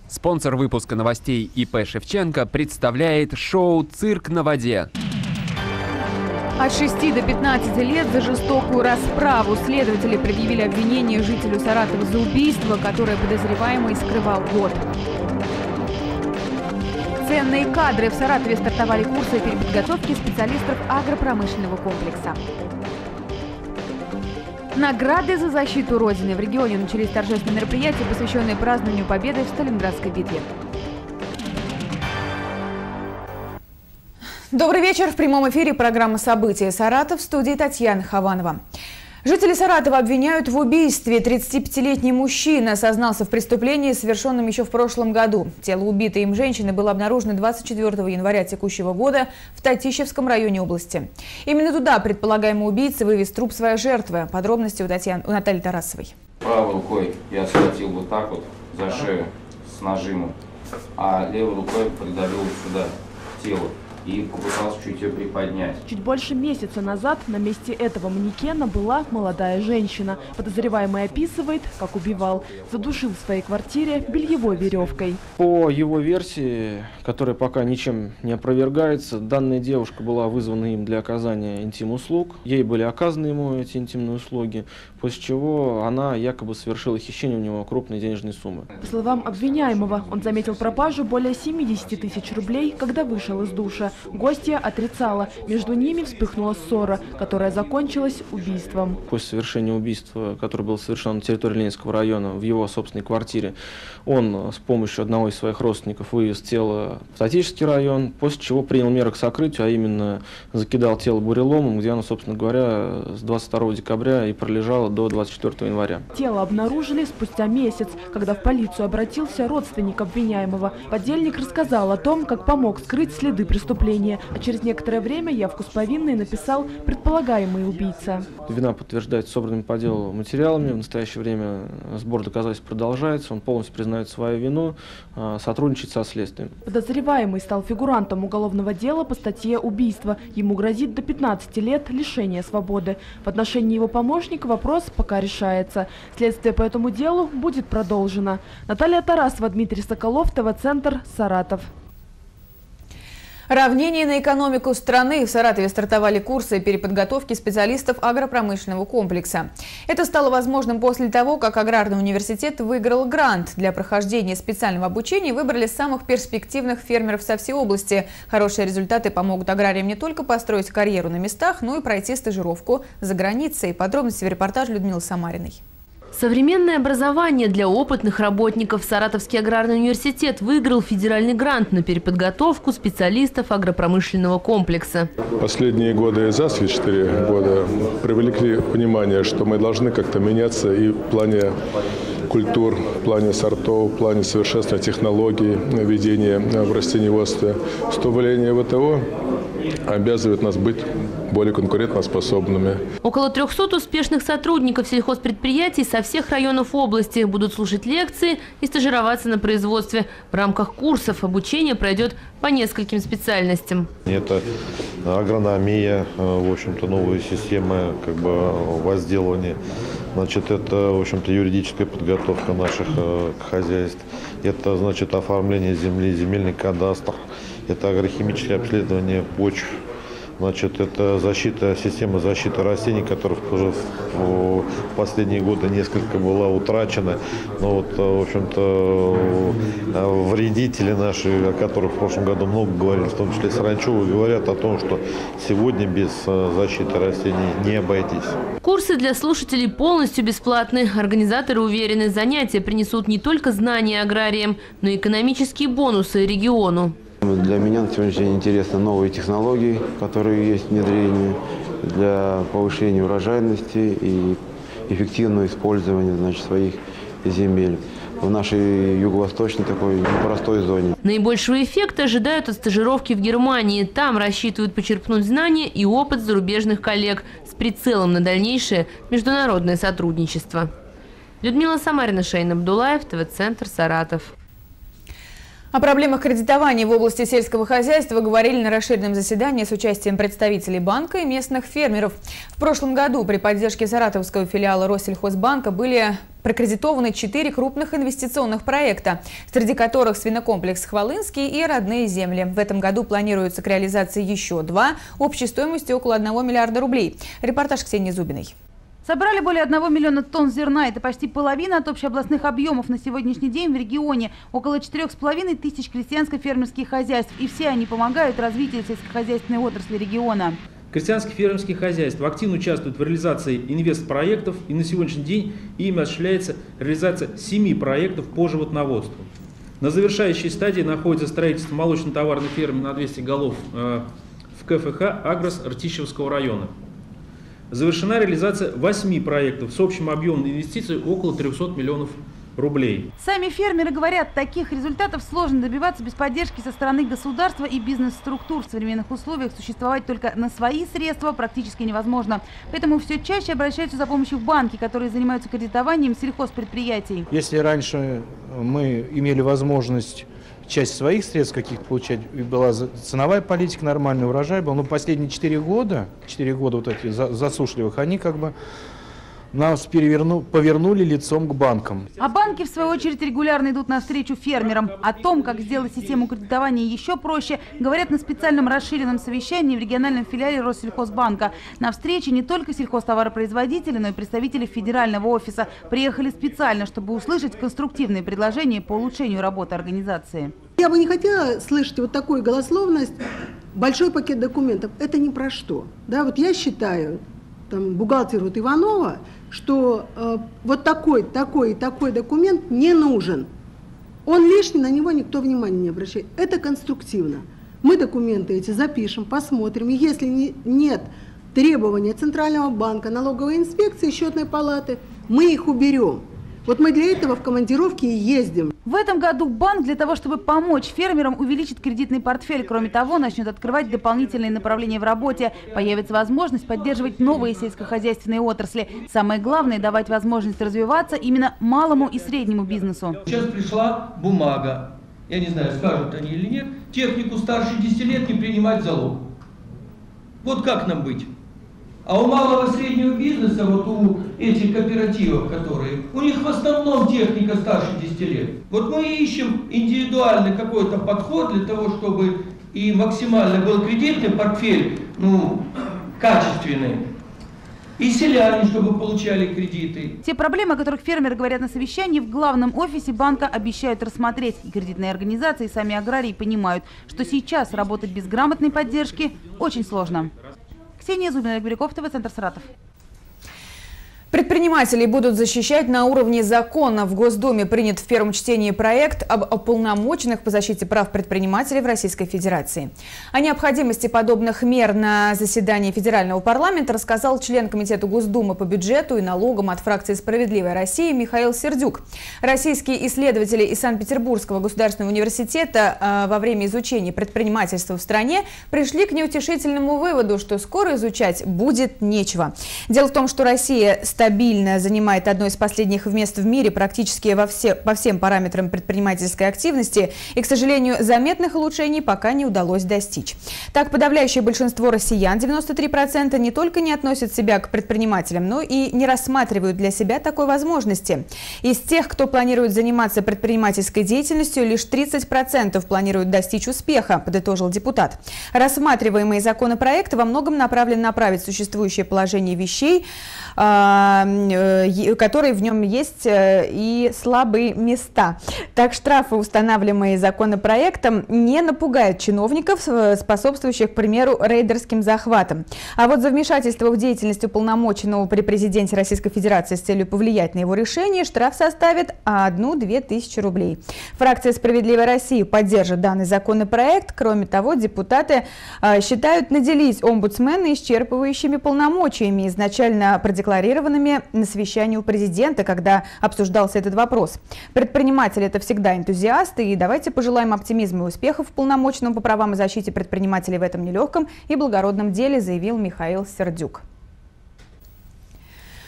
Спонсор выпуска новостей ИП «Шевченко» представляет шоу «Цирк на воде». От 6 до 15 лет за жестокую расправу следователи предъявили обвинение жителю Саратова за убийство, которое подозреваемый скрывал год. Ценные кадры. В Саратове стартовали курсы переподготовки специалистов агропромышленного комплекса. Награды за защиту Родины. В регионе начались торжественные мероприятия, посвященные празднованию победы в Сталинградской битве. Добрый вечер. В прямом эфире программа «События Саратов», в студии Татьяна Хованова. Жители Саратова обвиняют в убийстве. 35-летний мужчина сознался в преступлении, совершенном еще в прошлом году. Тело убитой им женщины было обнаружено 24 января текущего года в Татищевском районе области. Именно туда предполагаемый убийца вывез труп своей жертвы. Подробности у Натальи Тарасовой. Правой рукой я схватил вот так вот за шею с нажимом, а левой рукой придавил сюда тело и попытался чуть ее приподнять. Чуть больше месяца назад на месте этого манекена была молодая женщина. Подозреваемый описывает, как убивал. Задушил в своей квартире бельевой веревкой. По его версии, которая пока ничем не опровергается, данная девушка была вызвана им для оказания интим-услуг. Ей были оказаны ему эти интимные услуги, после чего она якобы совершила хищение у него крупной денежной суммы. По словам обвиняемого, он заметил пропажу более 70 тысяч рублей, когда вышел из душа. Гостья отрицала. Между ними вспыхнула ссора, которая закончилась убийством. После совершения убийства, которое было совершено на территории Ленинского района, в его собственной квартире, он с помощью одного из своих родственников вывез тело в Татищевский район, после чего принял меры к сокрытию, а именно закидал тело буреломом, где оно, собственно говоря, с 22 декабря и пролежало до 24 января. Тело обнаружили спустя месяц, когда в полицию обратился родственник обвиняемого. Подельник рассказал о том, как помог скрыть следы преступления. А через некоторое время явку с повинной написал предполагаемый убийца. Вина подтверждается собранными по делу материалами. В настоящее время сбор доказательств продолжается. Он полностью признает свою вину, сотрудничает со следствием. Подозреваемый стал фигурантом уголовного дела по статье «Убийство». Ему грозит до 15 лет лишения свободы. В отношении его помощника вопрос пока решается. Следствие по этому делу будет продолжено. Наталья Тарасова, Дмитрий Соколов, ТВ-центр, Саратов. Равнение на экономику страны. В Саратове стартовали курсы переподготовки специалистов агропромышленного комплекса. Это стало возможным после того, как Аграрный университет выиграл грант. Для прохождения специального обучения выбрали самых перспективных фермеров со всей области. Хорошие результаты помогут аграриям не только построить карьеру на местах, но и пройти стажировку за границей. Подробности в репортаже Людмилы Самариной. Современное образование для опытных работников. Саратовский аграрный университет выиграл федеральный грант на переподготовку специалистов агропромышленного комплекса. Последние годы за 4 года привлекли внимание, что мы должны как-то меняться и в плане культур, в плане сортов, в плане совершенствования технологий ведения в растениеводстве. Вступление в ВТО обязывает нас быть более конкурентоспособными. Около 300 успешных сотрудников сельхозпредприятий со всех районов области будут слушать лекции и стажироваться на производстве. В рамках курсов обучение пройдет по нескольким специальностям. Это агрономия, в общем-то, новые системы возделывания. Значит, это, в общем-то, юридическая подготовка наших хозяйств. Это, значит, оформление земли, земельный кадастр. Это агрохимическое обследование почв. Значит, это система защиты растений, которая уже в последние годы несколько была утрачена. Но вот, в общем-то, вредители наши, о которых в прошлом году много говорили, в том числе саранчевые, говорят о том, что сегодня без защиты растений не обойтись. Курсы для слушателей полностью бесплатны. Организаторы уверены, занятия принесут не только знания аграриям, но и экономические бонусы региону. Для меня на сегодняшний день интересны новые технологии, которые есть внедрение для повышения урожайности и эффективного использования, значит, своих земель в нашей юго-восточной такой непростой зоне. Наибольшего эффекта ожидают от стажировки в Германии. Там рассчитывают почерпнуть знания и опыт зарубежных коллег с прицелом на дальнейшее международное сотрудничество. Людмила Самарина, Шейн Абдулаев, ТВ-центр, Саратов. О проблемах кредитования в области сельского хозяйства говорили на расширенном заседании с участием представителей банка и местных фермеров. В прошлом году при поддержке саратовского филиала Россельхозбанка были прокредитованы 4 крупных инвестиционных проекта, среди которых свинокомплекс «Хвалынский» и «Родные земли». В этом году планируется к реализации еще 2 общей стоимостью около 1 миллиарда рублей. Репортаж Ксении Зубиной. Собрали более 1 миллиона тонн зерна. Это почти половина от общеобластных объемов на сегодняшний день в регионе. Около 4,5 тысяч крестьянско-фермерских хозяйств. И все они помогают развитию сельскохозяйственной отрасли региона. Крестьянские фермерские хозяйства активно участвуют в реализации инвестпроектов. И на сегодняшний день ими осуществляется реализация 7 проектов по животноводству. На завершающей стадии находится строительство молочно-товарной фермы на 200 голов в КФХ «Агрос» Ртищевского района. Завершена реализация 8 проектов с общим объемом инвестиций около 300 миллионов рублей. Сами фермеры говорят, таких результатов сложно добиваться без поддержки со стороны государства и бизнес-структур. В современных условиях существовать только на свои средства практически невозможно. Поэтому все чаще обращаются за помощью в банки, которые занимаются кредитованием сельхозпредприятий. Если раньше мы имели возможность часть своих средств каких-то получать, была ценовая политика нормальная, урожай был, но последние 4 года вот эти засушливых, они как бы нас повернули лицом к банкам. А банки, в свою очередь, регулярно идут навстречу фермерам. О том, как сделать систему кредитования еще проще, говорят на специальном расширенном совещании в региональном филиале Россельхозбанка. На встрече не только сельхозтоваропроизводители, но и представители федерального офиса приехали специально, чтобы услышать конструктивные предложения по улучшению работы организации. Я бы не хотела слышать вот такую голословность, большой пакет документов. Это ни про что. Да, вот я считаю, там, бухгалтер вот Иванова, что вот такой документ не нужен. Он лишний, на него никто внимания не обращает. Это конструктивно. Мы документы эти запишем, посмотрим. И если нет требования Центрального банка, налоговой инспекции, счетной палаты, мы их уберем. Вот мы для этого в командировке и ездим. В этом году банк для того, чтобы помочь фермерам, увеличит кредитный портфель. Кроме того, начнет открывать дополнительные направления в работе. Появится возможность поддерживать новые сельскохозяйственные отрасли. Самое главное – давать возможность развиваться именно малому и среднему бизнесу. Сейчас пришла бумага. Я не знаю, скажут они или нет. Технику старше 10 лет не принимать залог. Вот как нам быть? А у малого и среднего бизнеса, вот у этих кооперативов, которые, у них в основном техника старше 10 лет. Вот мы ищем индивидуальный какой-то подход для того, чтобы и максимально был кредитный портфель, качественный. И селяне, чтобы получали кредиты. Те проблемы, о которых фермеры говорят на совещании, в главном офисе банка обещают рассмотреть. И кредитные организации, и сами аграрии понимают, что сейчас работать без грамотной поддержки очень сложно. Ксения Зубина, Берегов, ТВ, Центр Саратов. Предпринимателей будут защищать на уровне закона. В Госдуме принят в первом чтении проект об уполномоченных по защите прав предпринимателей в Российской Федерации. О необходимости подобных мер на заседании Федерального парламента рассказал член Комитета Госдумы по бюджету и налогам от фракции «Справедливая Россия» Михаил Сердюк. Российские исследователи из Санкт-Петербургского государственного университета во время изучения предпринимательства в стране пришли к неутешительному выводу, что скоро изучать будет нечего. Дело в том, что Россия стабильно занимает одно из последних мест в мире практически по всем параметрам предпринимательской активности, и, к сожалению, заметных улучшений пока не удалось достичь. Так, подавляющее большинство россиян, 93%, не только не относят себя к предпринимателям, но и не рассматривают для себя такой возможности. Из тех, кто планирует заниматься предпринимательской деятельностью, лишь 30% планируют достичь успеха, подытожил депутат. Рассматриваемые законопроекты во многом направлены направить существующее положение вещей, которые в нем есть, и слабые места. Так, штрафы, устанавливаемые законопроектом, не напугают чиновников, способствующих, к примеру, рейдерским захватам. А вот за вмешательство в деятельность уполномоченного при президенте Российской Федерации с целью повлиять на его решение штраф составит 1-2 тысячи рублей. Фракция «Справедливая Россия» поддержит данный законопроект. Кроме того, депутаты считают наделить омбудсмена исчерпывающими полномочиями, изначально продекларированными на совещании у президента, когда обсуждался этот вопрос. Предприниматели – это всегда энтузиасты, и давайте пожелаем оптимизма и успехов уполномоченному по правам и защите предпринимателей в этом нелегком и благородном деле, заявил Михаил Сердюк.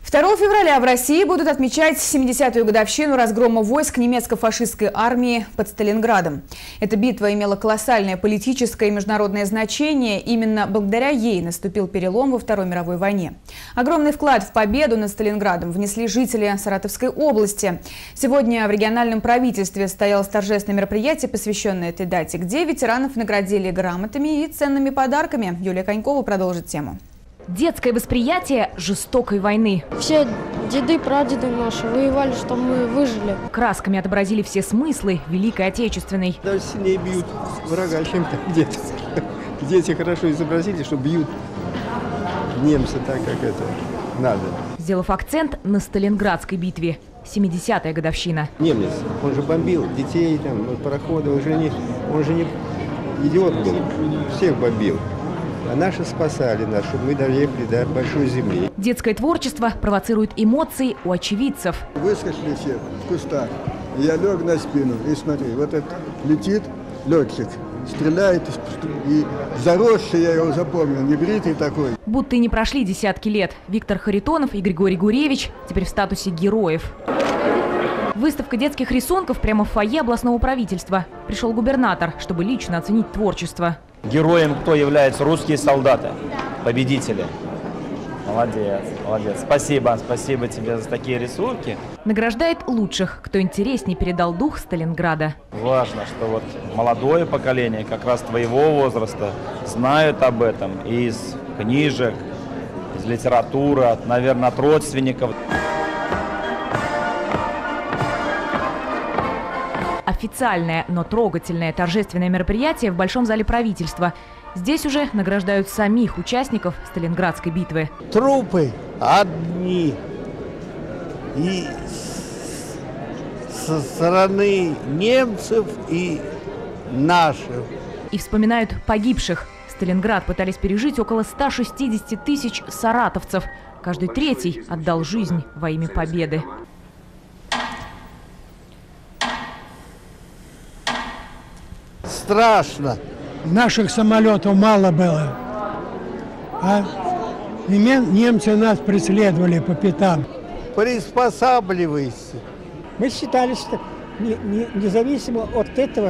2 февраля в России будут отмечать 70-ю годовщину разгрома войск немецко-фашистской армии под Сталинградом. Эта битва имела колоссальное политическое и международное значение. Именно благодаря ей наступил перелом во Второй мировой войне. Огромный вклад в победу над Сталинградом внесли жители Саратовской области. Сегодня в региональном правительстве состоялось торжественное мероприятие, посвященное этой дате, где ветеранов наградили грамотами и ценными подарками. Юлия Конькова продолжит тему. Детское восприятие жестокой войны. Все деды, прадеды наши воевали, что мы выжили. Красками отобразили все смыслы Великой Отечественной. Даже сильнее бьют врага, чем дети. Дети хорошо изобразили, что бьют немцы так, как это надо. Сделав акцент на Сталинградской битве. 70-я годовщина. Немец, он же бомбил детей, там, пароходы, он же не идиот был, всех бомбил. А наши спасали нас, чтобы мы доехали до большой земли. Детское творчество провоцирует эмоции у очевидцев. Выскочили все в кустах. Я лег на спину и смотри, вот этот летит летчик, стреляет, и заросший, я его запомнил, небритый такой. Будто и не прошли десятки лет. Виктор Харитонов и Григорий Гуревич теперь в статусе героев. Выставка детских рисунков прямо в фойе областного правительства. Пришел губернатор, чтобы лично оценить творчество. Героем кто являются? Русские солдаты, победители. Молодец, молодец. Спасибо тебе за такие рисунки. Награждает лучших, кто интереснее передал дух Сталинграда. Важно, что вот молодое поколение, как раз твоего возраста, знают об этом из книжек, из литературы, наверное, от родственников. Официальное, но трогательное торжественное мероприятие в Большом зале правительства. Здесь уже награждают самих участников Сталинградской битвы. Трупы одни. И со стороны немцев и наших. И вспоминают погибших. Сталинград пытались пережить около 160 тысяч саратовцев. Каждый третий отдал жизнь во имя победы. Страшно. Наших самолетов мало было, а немцы нас преследовали по пятам. Приспосабливайся. Мы считали, что независимо от этого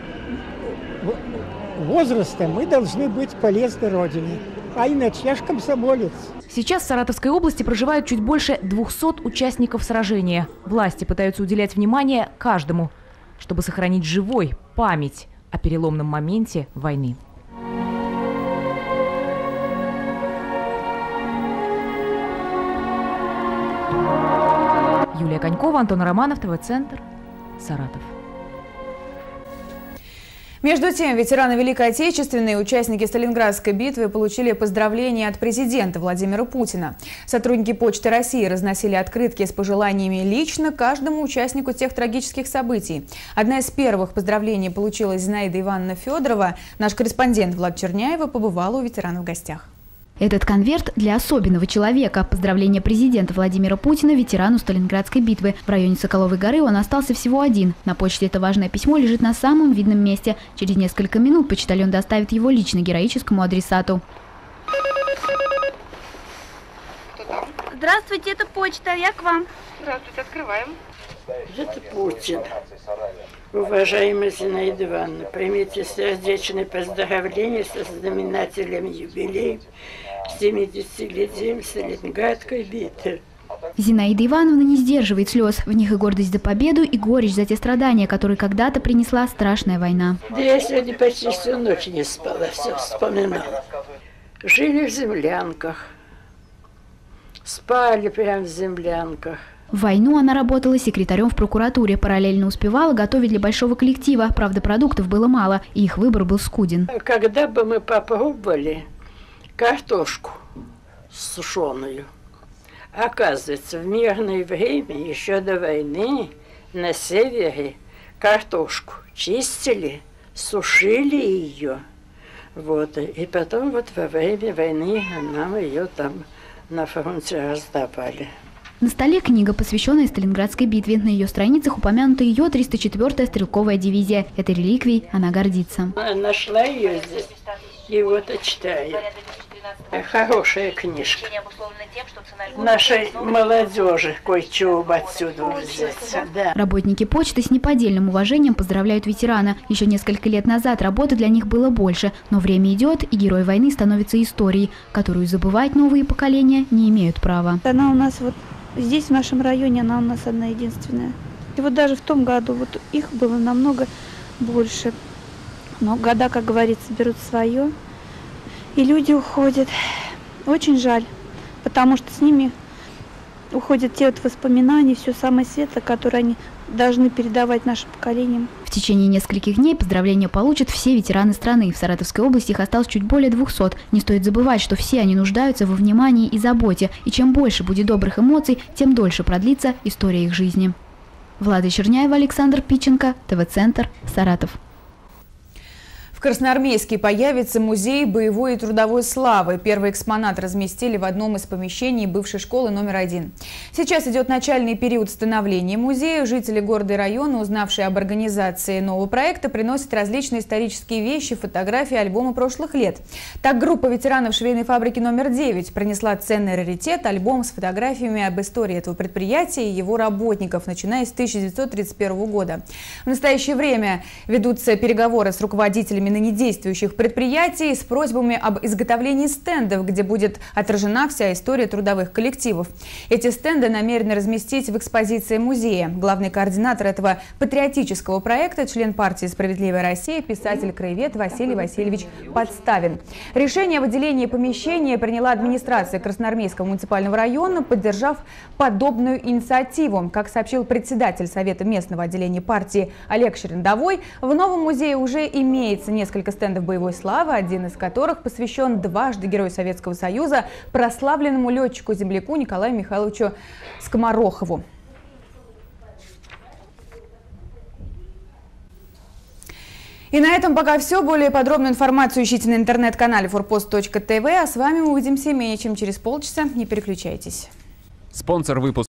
возраста мы должны быть полезны Родине. А иначе я ж комсомолец. Сейчас в Саратовской области проживают чуть больше 200 участников сражения. Власти пытаются уделять внимание каждому, чтобы сохранить живой память о переломном моменте войны. Юлия Конькова, Антон Романов, ТВ-центр, Саратов. Между тем, ветераны Великой Отечественной и участники Сталинградской битвы получили поздравления от президента Владимира Путина. Сотрудники Почты России разносили открытки с пожеланиями лично каждому участнику тех трагических событий. Одна из первых поздравлений получила Зинаида Ивановна Федорова. Наш корреспондент Влад Черняева побывал у ветеранов в гостях. Этот конверт для особенного человека. Поздравление президента Владимира Путина ветерану Сталинградской битвы. В районе Соколовой горы он остался всего один. На почте это важное письмо лежит на самом видном месте. Через несколько минут почтальон доставит его лично героическому адресату. Здравствуйте, это почта, я к вам. Здравствуйте, открываем. Это Путин. Уважаемая Зинаида Ивановна, примите сердечные поздравления со знаменателем юбилея 70-летием Сталинградской битвы. Зинаида Ивановна не сдерживает слез. В них и гордость за победу, и горечь за те страдания, которые когда-то принесла страшная война. Да я сегодня почти всю ночь не спала, все вспоминала. Жили в землянках, спали прямо в землянках. В войну она работала секретарем в прокуратуре, параллельно успевала готовить для большого коллектива. Правда, продуктов было мало, и их выбор был скуден. Когда бы мы попробовали картошку сушеную, оказывается, в мирное время, еще до войны, на севере картошку чистили, сушили ее. Вот. И потом вот во время войны нам ее там на фронте раздавали. На столе книга, посвященная Сталинградской битве. На ее страницах упомянута ее 304-я стрелковая дивизия. Этой реликвией она гордится. Нашла ее здесь и вот читаю. Хорошая книжка. Нашей молодежи кое-чего отсюда взять. Да. Работники почты с неподдельным уважением поздравляют ветерана. Еще несколько лет назад работы для них было больше, но время идет, и герой войны становится историей, которую забывать новые поколения не имеют права. Она у нас вот здесь, в нашем районе, она у нас одна единственная. И вот даже в том году вот их было намного больше. Но года, как говорится, берут свое, и люди уходят. Очень жаль, потому что с ними уходят те вот воспоминания, все самое светлое, которое они должны передавать нашим поколениям. В течение нескольких дней поздравления получат все ветераны страны. В Саратовской области их осталось чуть более 200. Не стоит забывать, что все они нуждаются во внимании и заботе. И чем больше будет добрых эмоций, тем дольше продлится история их жизни. Влада Черняева, Александр Пиченко, ТВ-центр, Саратов. В Красноармейске появится музей боевой и трудовой славы. Первый экспонат разместили в одном из помещений бывшей школы номер 1. Сейчас идет начальный период становления музея. Жители города и района, узнавшие об организации нового проекта, приносят различные исторические вещи, фотографии, альбомы прошлых лет. Так, группа ветеранов швейной фабрики номер 9 принесла ценный раритет – альбом с фотографиями об истории этого предприятия и его работников, начиная с 1931 года. В настоящее время ведутся переговоры с руководителями ныне действующих предприятий с просьбами об изготовлении стендов, где будет отражена вся история трудовых коллективов. Эти стенды намерены разместить в экспозиции музея. Главный координатор этого патриотического проекта, член партии «Справедливая Россия», писатель-краевед Василий Васильевич Подставин. Решение о выделении помещения приняла администрация Красноармейского муниципального района, поддержав подобную инициативу. Как сообщил председатель Совета местного отделения партии Олег Шерендовой, в новом музее уже имеется несколько стендов боевой славы, один из которых посвящен дважды Герою Советского Союза, прославленному летчику-земляку Николаю Михайловичу Скоморохову. И на этом пока все. Более подробную информацию ищите на интернет-канале forpost.tv. А с вами мы увидимся менее чем через полчаса. Не переключайтесь. Спонсор выпуска.